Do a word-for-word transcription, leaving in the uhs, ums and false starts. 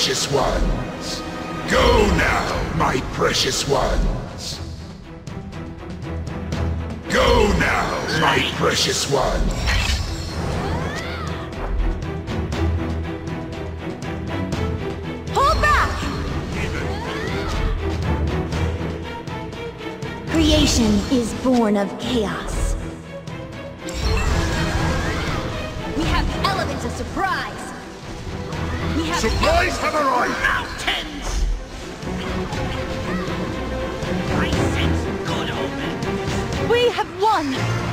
precious ones. Go now, my precious ones. Go now, my precious ones. Hold back! Creation is born of chaos. We have elements of surprise. We have Supplies have arrived! Mountains! I sense good omens! We have won!